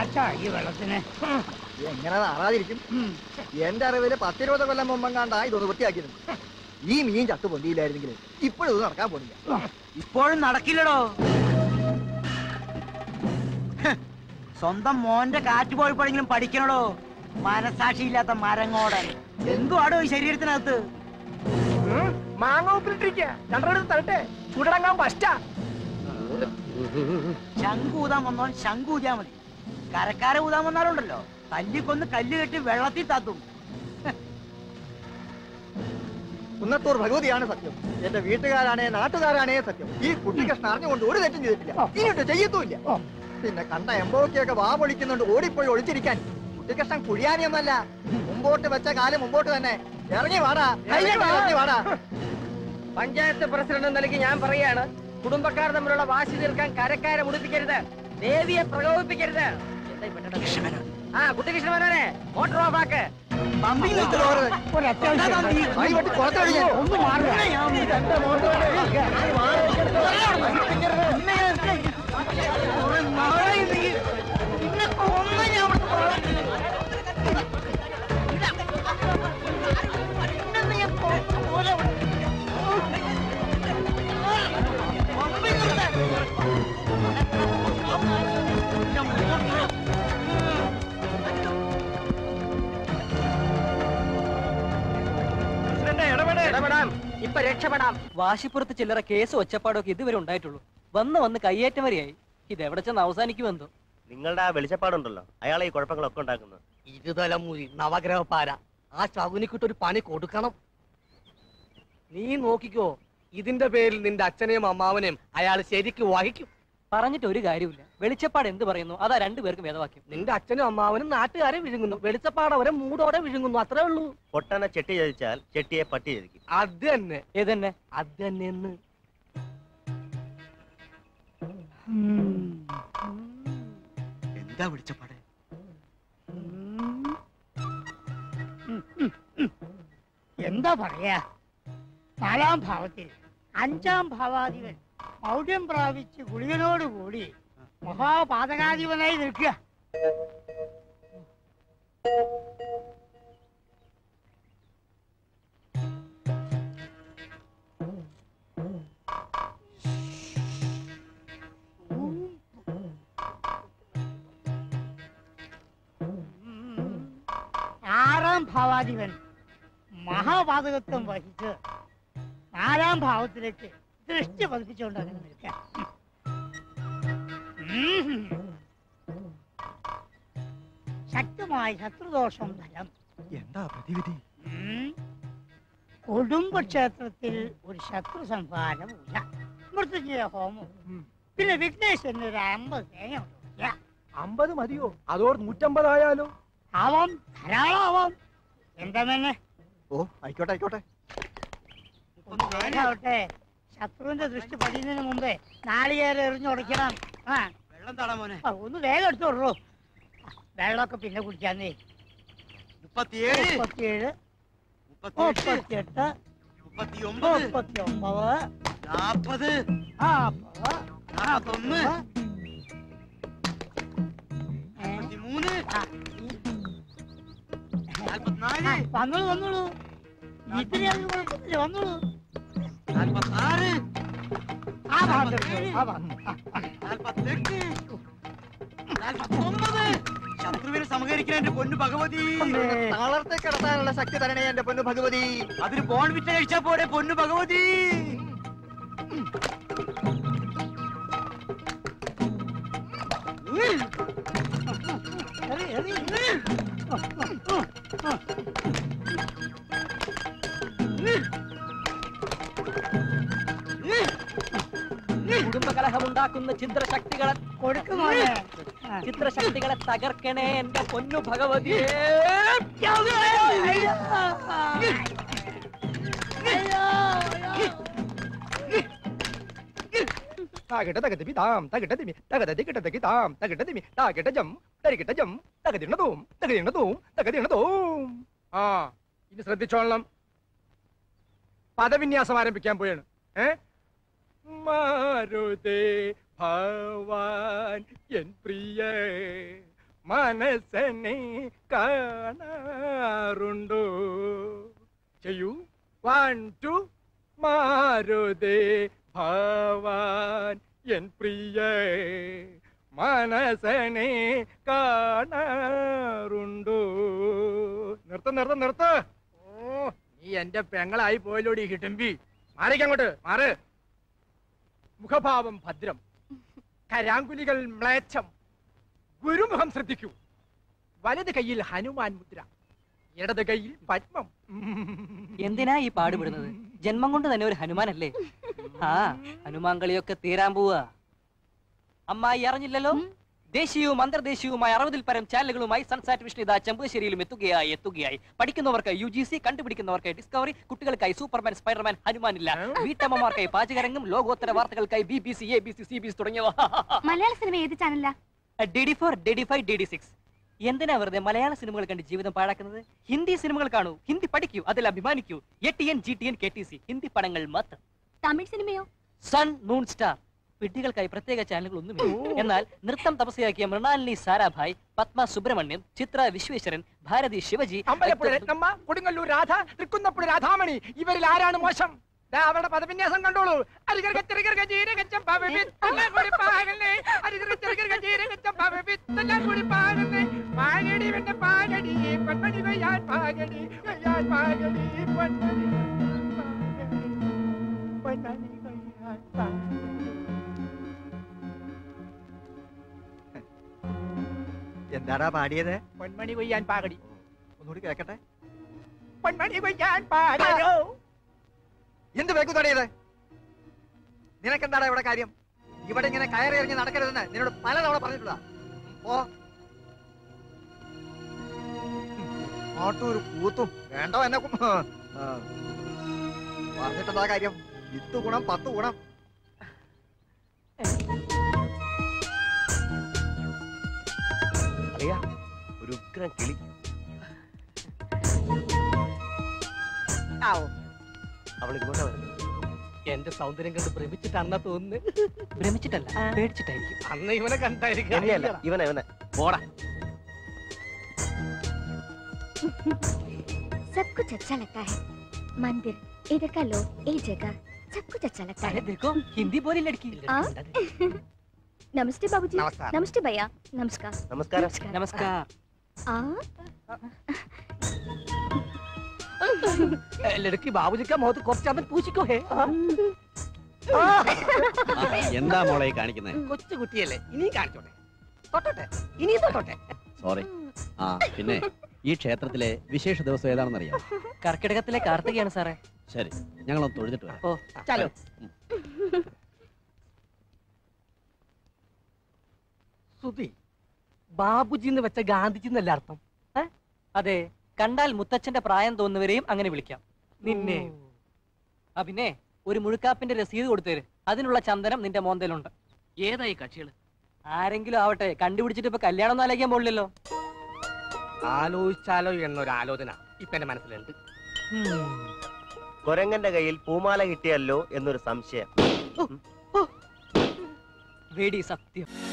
കാശാ ഈ വെള്ളത്തിന്. എങ്ങനെ നാറാതിരിക്കും? എന്റെ അറിവില് 10-20 കൊല്ലം മുമ്പെങ്ങാണ്ടാ ഇതൊന്ന് വൃത്തിയാക്കിയിരുന്നു. ഈ മീൻ ചത്തു പൊന്തിയില്ലായിരുന്നെങ്കിൽ ഇപ്പോഴും ഇത് നടക്കാൻ പോണില്ല. ഇപ്പോഴും നടക്കില്ലടോ. സ്വന്തം മോന്റെ കാറ്റ് പോയപ്പോഴെങ്കിലും പഠിക്കണടോ. മനസാക്ഷിയില്ലാത്ത മരങ്ങോടൻ. എന്തുവാടോ ഈ ശരീരത്തിനകത്ത്? മാങ്ങ ഉപ്പിലിട്ടിരിക്കുക. രണ്ടെടുത്ത് തരട്ടെ, ചൂടടങ്ങാൻ പറ്റാ. ശംഖൂതാൻ വന്നോൻ ശംഖൂതിയാ മതി. കരക്കാരെ ഊതാൻ വന്നാലുണ്ടല്ലോ തല്ലിക്കൊന്ന് കല്ല് കെട്ടി വെള്ളത്തിൽ താത്തും. കുന്നത്തൂർ ഭഗവതിയാണ് സത്യം. എന്റെ വീട്ടുകാരാണേ നാട്ടുകാരാണേ സത്യം. ഈ കുട്ടിക്കഷ്ണം അറിഞ്ഞുകൊണ്ട് ഒരു തെറ്റും ചെയ്തിട്ടില്ല, ഇനിയിട്ട് ചെയ്യത്തുമില്ല. പിന്നെ കണ്ട എംബോക്കിയൊക്കെ വാ പൊളിക്കുന്നുണ്ട് ഓടിപ്പോയി ഒളിച്ചിരിക്കാൻ. കുട്ടിക്കഷ്ണം കുഴിയാനിയൊന്നല്ല. മുമ്പോട്ട് വെച്ച കാലം മുമ്പോട്ട് തന്നെ. ഇറങ്ങി വാടാ, ഇറങ്ങി വാടാ. പഞ്ചായത്ത് പ്രസിഡന്റ് നിലയ്ക്ക് ഞാൻ പറയാണ്, കുടുംബക്കാർ തമ്മിലുള്ള വാശി തീർക്കാൻ കരക്കാരെ മുടിപ്പിക്കരുത്, ദേവിയെ പ്രകോപിപ്പിക്കരുത്. ആ കുട്ടികൃഷ്ണനെ മോട്ടോർ ഓഫാക്ക്. ഒന്ന് മാറുക. ഇപ്പൊ രക്ഷപ്പെടാം. വാശിപ്പുറത്ത് ചില്ലറ കേസ് ഒച്ചപ്പാടൊക്കെ ഇതുവരെ ഉണ്ടായിട്ടുള്ളൂ. വന്ന് കയ്യേറ്റം വരെയായി. ഇതെവിടെ ചെന്ന് അവസാനിക്കുമെന്തോ. നിങ്ങളുടെ ആ വെളിച്ചപ്പാടുണ്ടല്ലോ, അയാളെ ഈ കുഴപ്പങ്ങളൊക്കെ ഉണ്ടാക്കുന്നത്. ഇരുതലമൂരി നവഗ്രഹപ്പാര. ആ ശകുനിക്കിട്ടൊരു പണി കൊടുക്കണം. നീ നോക്കിക്കോ, ഇതിന്റെ പേരിൽ നിന്റെ അച്ഛനെയും അമ്മാവനെയും അയാൾ ശരിക്ക് വഹിക്കും. പറഞ്ഞിട്ട് ഒരു കാര്യമില്ല. വെളിച്ചപ്പാട് എന്ത് പറയുന്നു അതാ രണ്ടുപേർക്കും വേദവാക്യം. നിന്റെ അച്ഛനും അമ്മാവനും നാട്ടുകാരെ വിഴുങ്ങുന്നു, വെളിച്ചപ്പാട് അവരെ മൂടോടെ വിഴുങ്ങുന്നു. അത്രേ ഉള്ളൂ. പൊട്ടനെ ചെട്ടി ചതിച്ചാൽ ചെട്ടിയെ പട്ടി ചതിക്കും. അത് തന്നെ. ഏതന്നെ? അത് തന്നെ. എന്താ വെളിച്ചപ്പാട്? എന്താ പറയാ? 4-ാം ഭാവത്തിൽ 5-ാം ഭാവാധിപൻ മൗഢ്യം പ്രാപിച്ച് ഗുളികനോടുകൂടി മഹാപാതകാധിപനായി നിൽക്കുക. ആറാം ഭാവാധിപൻ മഹാപാതകത്വം വഹിച്ച് 4-ാം ഭാവത്തിലേക്ക് ദൃഷ്ടി പതിപ്പിച്ചുകൊണ്ട് അങ്ങനെ നിൽക്കാം. ശക്തമായ ശത്രുദോഷം ഫലം. എന്താ പ്രതിവിധി? കുടുംബക്ഷേത്രത്തിൽ ഒരു ശത്രു സംഹാര പൂജ, മൃത്യുഞ്ജയ ഹോമം, പിന്നെ വിഘ്നേശ്വരന് ഒരു 50 തേങ്ങ. 50 മതിയോ? അതോട് 150 ആയാലോ? ആവാം, ധാരാളം ആവാം. എന്താ തന്നെ? ഓ ആയിക്കോട്ടെ ആയിക്കോട്ടെ. ഒന്ന് വേഗാവട്ടെ. ശത്രുവിന്റെ ദൃഷ്ടി പതിയുന്നതിന് മുമ്പേ നാളികേരം എറിഞ്ഞുടയ്ക്കണം. വെള്ളം തടാ മോനെ. ഒന്ന് വേഗം എടുത്തോളൂ. വെള്ളമൊക്കെ പിന്നെ കുടിക്കാന്നേ. 37, 38, 39, 40, 41, വന്നോളൂ. ഇത്രയും കുഴപ്പമില്ല, വന്നോളൂ. 46, 49. ശത്രുവിനെ സമകരിക്കാൻ എന്റെ പൊന്നു ഭഗവതി. താളത്തെ കടത്താനുള്ള ശക്തി തരണേ എന്റെ പൊന്നു ഭഗവതി. അതിന് ബോൺ വിറ്റ കഴിച്ചാ പോരെ പൊന്നു ഭഗവതി. കുടുംബകലഹമുണ്ടാക്കുന്ന ചിത്രശക്തികളെ ചിത്രശക്തികളെ തകർക്കണേ എന്റെ പൊന്നു ഭഗവതിയെ. ഇനി ശ്രദ്ധിച്ചോളണം. പദവിന്യാസം ആരംഭിക്കാൻ പോയാണ്. മാരുതേ ഭവാൻ എൻ പ്രിയ മനസ്സനെ കാണാറുണ്ടോ? ചെയ്യൂ 1 2 മാരുതേ ഭവാൻ എൻ പ്രിയ മനസ്സനെ കാണാറുണ്ടോ? നിർത്ത. ഓ, നീ എന്റെ പെങ്ങളായി പോയല്ലോടി ഹിഡംബി. മാറിക്കങ്ങോട്ട് മാറ്. മുഖഭാവം ഭദ്രം, കരാങ്കുലികൾ മ്ലേച്ഛം. ഗുരുമുഖം ശ്രദ്ധിക്കൂ. വലത് കയ്യിൽ ഹനുമാൻ മുദ്ര, ഇടത് കയ്യിൽ പത്മം. എന്തിനാ ഈ പാടുപെടുന്നത്? ജന്മം കൊണ്ട് തന്നെ ഒരു ഹനുമാനല്ലേ? ആ ഹനുമാൻ കളിയൊക്കെ തീരാൻ പോവാ. അമ്മായി അറിഞ്ഞില്ലല്ലോ, ദേശീയവും അന്തർദേശീയവുമായ 60-ൽ പരം ചാനലുകളുമായി സൺസാറ്റ് വിഷൻ ഇതാ ചെമ്പശ്ശേരിയിലും എത്തുകയായി. പഠിക്കുന്നവർക്ക് UGC, കണ്ടുപിടിക്കുന്നവർക്ക് ഡിസ്കവറി, കുട്ടികൾക്കായി സൂപ്പർമാൻ, സ്പൈഡർമാൻ, ഹനുമാൻ ഇല്ല. വീട്ടമ്മമാർക്കായി പാചകരംഗം, ലോകോത്തര വാർത്തകൾക്കായി BBC, ABC, CBS തുടങ്ങിയവ. മലയാള സിനിമ ഏത് ചാനലാ? DD4, DD5, DD6. എന്തിനാ വെറുതെ മലയാള സിനിമകൾ കണ്ട് ജീവിതം പാഴാക്കുന്നത്? ഹിന്ദി സിനിമകൾ കാണൂ, ഹിന്ദി പഠിക്കൂ, അതിൽ അഭിമാനിക്കൂ. ATN, GTN, KTC ഹിന്ദി പടങ്ങൾ മാത്രം. തമിഴ് സിനിമയോ? Sun, moon, star. വിഡ്ഢികൾക്കായി പ്രത്യേക ചാനലുകളൊന്നുമില്ല. എന്നാൽ നൃത്തം തപസ്യയാക്കിയ മൃണാലിനി സാരാഭായ്, പത്മ സുബ്രഹ്മണ്യം, ചിത്ര വിശ്വേശ്വരൻ, ഭാരതി ശിവജി, അമ്പലപ്പുഴ രത്നമ്മ, കൊടുങ്ങല്ലൂർ രാധ, തൃക്കുന്നപ്പുഴ രാധാമണി, ഇവരിൽ ആരാണ് മോശം? അവരുടെ പദവിന്യാസം കണ്ടോളൂ. എന്താടാ പാടിയത്? പൊന്മണി കൊയ്യാൻ പാകടി. ഒന്നുകൂടി കേക്കട്ടെ. പൊന്മണി കൊയ്യാൻ പാകടോ. എന്ത് വേക്കു തടയത്? നിനക്കെന്താടാ ഇവിടെ കാര്യം? ഇവിടെ ഇങ്ങനെ കയറി ഇറങ്ങി നടക്കരുതെന്ന് നിന്നോട് പലതവണ പറഞ്ഞിട്ടുള്ള. ഓ ആട്ടൂര് കൂത്തും വേണ്ടോ എന്നെ പറഞ്ഞിട്ടെന്താ കാര്യം? 10 ഗുണം 10 ഗുണം. അറിയാ ഒരു ഉഗ്രം കിളി. അവൾ ഇങ്ങോട്ടാ വരുന്നത്. എന്റെ സൗന്ദര്യം കണ്ട് ഭ്രമിച്ചിട്ടാണെന്നാ തോന്നുന്നു. ഭ്രമിച്ചിട്ടല്ല, പേടിച്ചിട്ടായിരിക്കും. അന്ന് ഇവനെ കണ്ടായിരിക്കും. എന്നെയല്ല, ഇവനെ പോടാ. सब कुछ अच्छा लगता है, मंदिर, इधर का लोग, ये जगह, सब कुछ अच्छा लगता है. देखो हिंदी बोली लड़की. नमस्ते बाबूजी. नमस्कार. नमस्ते भैया. नमस्कार. നമസ്കാരം. नमस्कार. ലड़की बाबूजी का मुंह तो കുറച്ചാമൻ പൂച്ചിക്കോ ഹേ. എന്താ മോളെ കാണിക്കുന്നത്? കൊച്ചു കുട്ടിയല്ലേ, ഇനിയും കാണിച്ചോട്ടെ. തൊട്ടോട്ടെ, ഇനിയും തൊട്ടോട്ടെ. സോറി. ആ പിന്നെ ഈ ക്ഷേത്രത്തിലെ വിശേഷ ദിവസം ഏതാണെന്ന് അറിയാം? കർക്കിടകത്തിലെ കാർത്തികയാണ് സാറേ. ശരി, ഞങ്ങളൊന്ന് തൊഴുതിട്ട് വരാം. ഓ ചലോ. സുധി, ബാബുജി എന്ന് വെച്ച ഗാന്ധിജി എന്നല്ല അർത്ഥം? അതെ, കണ്ടാൽ മുത്തച്ഛന്റെ പ്രായം തോന്നുന്നവരെയും അങ്ങനെ വിളിക്കാം. നിന്നെ പിന്നെ ഒരു മുഴുക്കാപ്പിന്റെ രസീത് കൊടുത്തേര്, അതിനുള്ള ചന്ദനം നിന്റെ മോന്തയിലുണ്ട്. ഏതായി കക്ഷികള്? ആരെങ്കിലും ആവട്ടെ, കണ്ടുപിടിച്ചിട്ട് ഇപ്പൊ കല്യാണം ഒന്നും ആലോചിക്കാൻ പോലില്ലല്ലോ. ആലോചിച്ചാലോ എന്നൊരു ആലോചന ഇപ്പൊ എന്റെ മനസ്സിലുണ്ട്. കൊരങ്ങന്റെ കയ്യിൽ പൂമാല കിട്ടിയല്ലോ എന്നൊരു സംശയം. വേടി സത്യം.